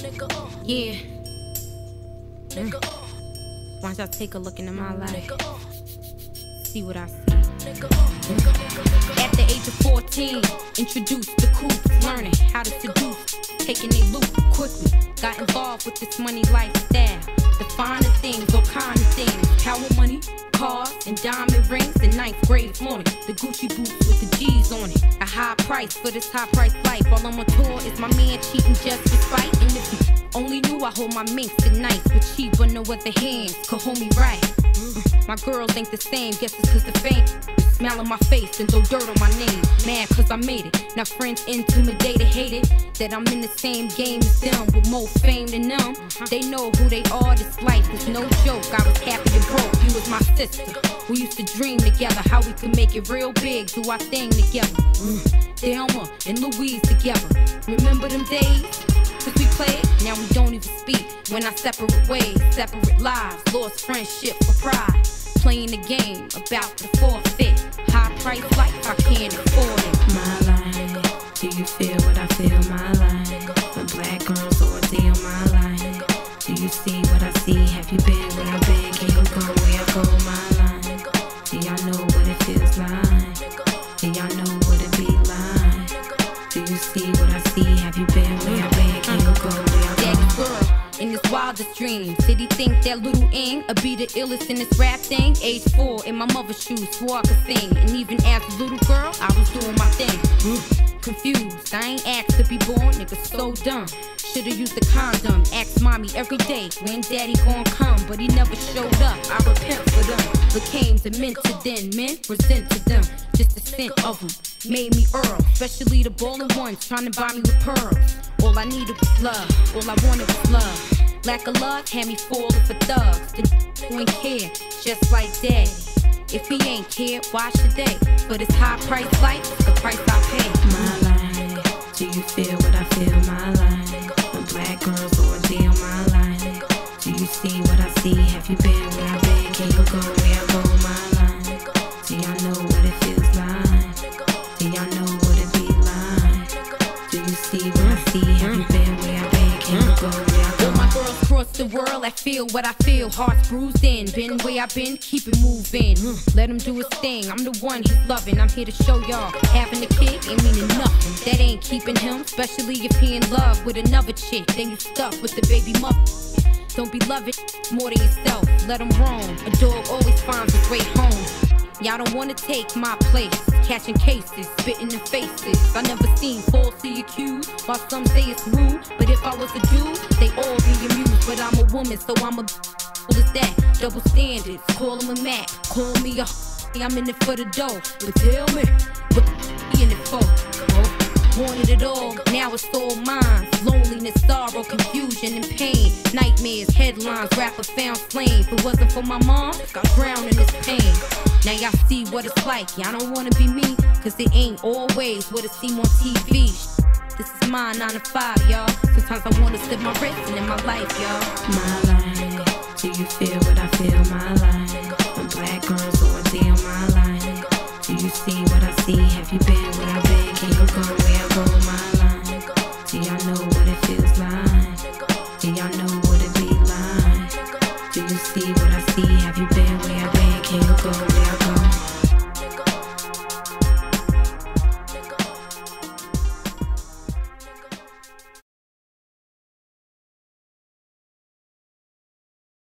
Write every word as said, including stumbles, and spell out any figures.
Yeah. Mm. Why don't y'all take a look into my life? See what I see. At the age of fourteen, introduced to coops, learning how to seduce, taking they loot quickly. Got involved with this money lifestyle, the finer things, all kind of things. Power money, cars, and diamond rings. In ninth grade morning, the Gucci boots with the G's on it. A high price for this high price life. While I'm on tour, is my man cheating just for spite? And if you only knew I hold my minks at night, but cheap on no other hands could hold me right. Mm. My girls ain't the same, guess it's cause the fame. Smile on my face and throw dirt on my name. Mad cause I made it. Now friends intimidated, hated that I'm in the same game as them, with more fame than them. They know who they are, this life is no joke. I was happy and broke, you was my sister. We used to dream together how we could make it real big, do our thing together. mm. Thelma and Louise together. Remember them days? Cause we played, now we don't even speak. When our separate ways, separate lives, lost friendship for pride. Playing the game, about to forfeit. High price life, I can't afford it. My life, do you feel what I feel? My life, the black girl's ordeal. My life, do you see what I see? Have you been where I've been? Can you go where I go? My life, do y'all know what it feels like? Do y'all know what it be like? Do you see what I see? Have you been where I've been? Can you go where I go? That girl in this wildest dream, did he think that little Ing would be the illest in this rap thing? Age four, in my mother's shoes, swore I could sing. And even as a little girl, I was doing my thing. mm. Confused, I ain't asked to be born, nigga so dumb. Should've used the condom, asked mommy every day when daddy gon' come, but he never showed up. I repent for them, became demented then, men resented them. Just a scent of them made me Earl, especially the ballin' ones trying to buy me with pearls. All I needed was love, all I wanted was love. Lack of love had me falling for thugs. The who ain't care, just like daddy. If he ain't care, why should they? For this high price life, the price I pay. My life, do you feel what I feel? My life, the black girl's ordeal. My life, do you see what I see? Have you been where I've been? Can you go where I go? My life, do y'all know what it feels like? Do y'all know what it be like? Do you see what I see? Have you been where I've been? Can you go where I go? All my girls across the world, I feel what I feel. Hearts bruised in, been where I've been, keep it moving. Let him do his thing, I'm the one he's loving. I'm here to show y'all, having a kid ain't meaning nothing. That ain't keeping him, especially if he in love with another chick. Then you stuck with the baby mother. Don't be loving more than yourself, let him roam. A dog always finds its way home. Y'all don't wanna take my place, catching cases, spitting in faces. I never seen falsely accused, while some say it's rude. But if I was a dude, they all be amused. But I'm a woman, so I'm a what is that? Double standards, call him a Mac, call me a I'm in it for the dough. But tell me, what you in it for? Oh. Wanted it all, now it's all mine. Loneliness, sorrow, confusion, and pain. Nightmares, headlines, rapper found flame. If it wasn't for my mom, got drowned in this pain. Now y'all see what it's like, y'all don't wanna be me, cause it ain't always what it seem on T V. This is my nine to five, y'all. Sometimes I wanna slip my wrist and in my life, y'all. My life, do you feel what I feel? My life, the black girl's ordeal. My life, do you see what I see? Have you been where I've been?